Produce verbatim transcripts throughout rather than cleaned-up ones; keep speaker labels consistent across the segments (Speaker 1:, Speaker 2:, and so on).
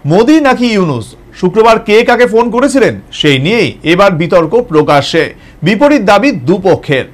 Speaker 1: মোদি নাকি ইউনুস, শুক্রবার কে কাকে ফোন করেছিলেন সেই নিয়েই এবার বিতর্ক প্রকাশ্যে। বিপরীত দাবি দুপক্ষের।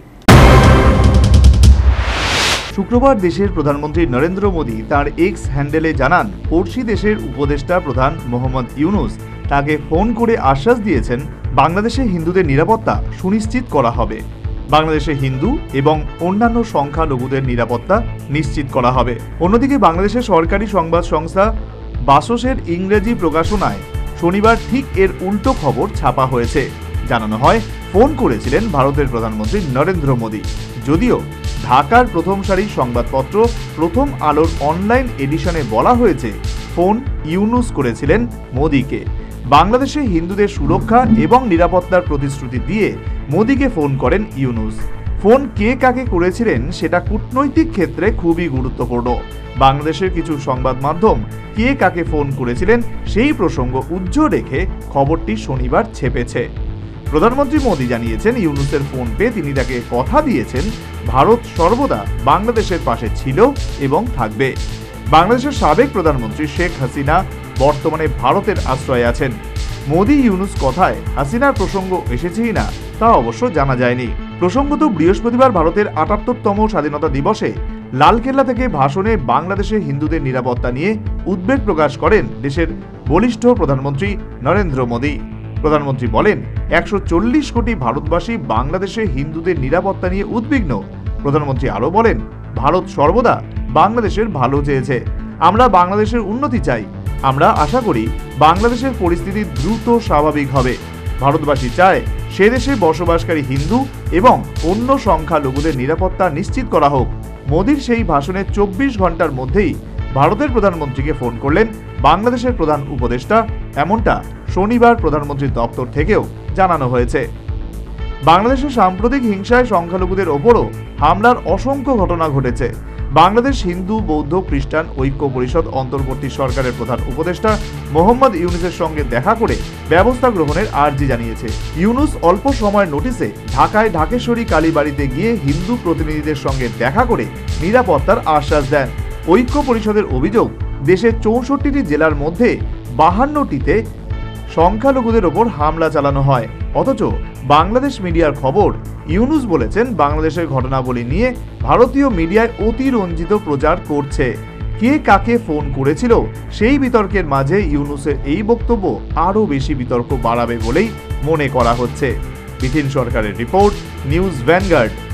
Speaker 1: শুক্রবার দেশের প্রধানমন্ত্রী নরেন্দ্র মোদি তার এক্স হ্যান্ডেলে জানান, পড়শি দেশের উপদেষ্টা প্রধান মোহাম্মদ ইউনুস তাকে ফোন করে আশ্বাস দিয়েছেন বাংলাদেশে হিন্দুদের নিরাপত্তা সুনিশ্চিত করা হবে। বাংলাদেশে হিন্দু এবং অন্যান্য সংখ্যালঘুদের নিরাপত্তা নিশ্চিত করা হবে। অন্যদিকে বাংলাদেশের সরকারি সংবাদ সংস্থা বাসসের ইংরেজি প্রকাশনায় শনিবার ঠিক এর উল্টো খবর ছাপা হয়েছে। জানানো হয়, ফোন করেছিলেন ভারতের প্রধানমন্ত্রী নরেন্দ্র মোদি। যদিও ঢাকার প্রথম সারির সংবাদপত্র প্রথম আলোর অনলাইন এডিশনে বলা হয়েছে, ফোন ইউনুস করেছিলেন মোদিকে। বাংলাদেশে হিন্দুদের সুরক্ষা এবং নিরাপত্তার প্রতিশ্রুতি দিয়ে মোদিকে ফোন করেন ইউনুস। ফোন কে কাকে করেছিলেন সেটা কূটনৈতিক ক্ষেত্রে খুবই গুরুত্বপূর্ণ। বাংলাদেশের কিছু সংবাদ মাধ্যম কে কাকে ফোন করেছিলেন সেই প্রসঙ্গ উজ্জ্বল রেখে খবরটি শনিবার ছেপেছে। প্রধানমন্ত্রী মোদি জানিয়েছেন, ইউনুসের ফোন পেয়ে তিনি তাকে কথা দিয়েছেন ভারত সর্বদা বাংলাদেশের পাশে ছিল এবং থাকবে। বাংলাদেশের সাবেক প্রধানমন্ত্রী শেখ হাসিনা বর্তমানে ভারতের আশ্রয়ে আছেন। মোদি ইউনুস কথায় হাসিনার প্রসঙ্গ এসেছে কিনা তা অবশ্য জানা যায়নি। প্রসঙ্গত, বৃহস্পতিবার ভারতের আটাত্তরতম স্বাধীনতা দিবসে লালকেল্লা থেকে ভাষণে বাংলাদেশে হিন্দুদের নিরাপত্তা নিয়ে উদ্বেগ প্রকাশ করেন দেশের বলিষ্ঠ প্রধানমন্ত্রী নরেন্দ্র মোদি। প্রধানমন্ত্রী বলেন, একশো চল্লিশ কোটি ভারতবাসী বাংলাদেশে হিন্দুদের নিরাপত্তা নিয়ে উদ্বিগ্ন। প্রধানমন্ত্রী আরও বলেন, ভারত সর্বদা বাংলাদেশের ভালো চেয়েছে। আমরা বাংলাদেশের উন্নতি চাই। আমরা আশা করি বাংলাদেশের পরিস্থিতি দ্রুত স্বাভাবিক হবে। ভারতবাসী চায় সে দেশে বসবাসকারী হিন্দু এবং অন্য সংখ্যালঘুদের নিরাপত্তা নিশ্চিত করা হোক। মোদির সেই ভাষণের চব্বিশ ঘন্টার মধ্যেই ভারতের প্রধানমন্ত্রীকে ফোন করলেন বাংলাদেশের প্রধান উপদেষ্টা, এমনটা শনিবার প্রধানমন্ত্রীর দপ্তর থেকেও জানানো হয়েছে। বাংলাদেশের সাম্প্রতিক হিংসায় সংখ্যালঘুদের ওপরও হামলার অসংখ্য ঘটনা ঘটেছে। বাংলাদেশ হিন্দু বৌদ্ধ খ্রিস্টান ঐক্য পরিষদ অন্তর্বর্তী সরকারের প্রধান উপদেষ্টা মোহাম্মদ ইউনুসের সঙ্গে দেখা করে ব্যবস্থা গ্রহণের আর্জি জানিয়েছে। ইউনুস অল্প সময়ের নোটিসে ঢাকায় ঢাকেশ্বরী কালীবাড়িতে গিয়ে হিন্দু প্রতিনিধিদের সঙ্গে দেখা করে নিরাপত্তার আশ্বাস দেন। ঐক্য পরিষদের অভিযোগ, দেশের চৌষট্টিটি জেলার মধ্যে বাহান্নটিতে সংখ্যালঘুদের ওপর হামলা চালানো হয়। অথচ বাংলাদেশ মিডিয়ার খবর, ইউনুস বলেছেন বাংলাদেশের ঘটনাবলী নিয়ে ভারতীয় মিডিয়ায় অতিরঞ্জিত প্রচার করছে। কে কাকে ফোন করেছিল সেই বিতর্কের মাঝে ইউনুসের এই বক্তব্য আরও বেশি বিতর্ক বাড়াবে বলেই মনে করা হচ্ছে। বিধিন সরকারের রিপোর্ট, নিউজ ভ্যানগার্ড।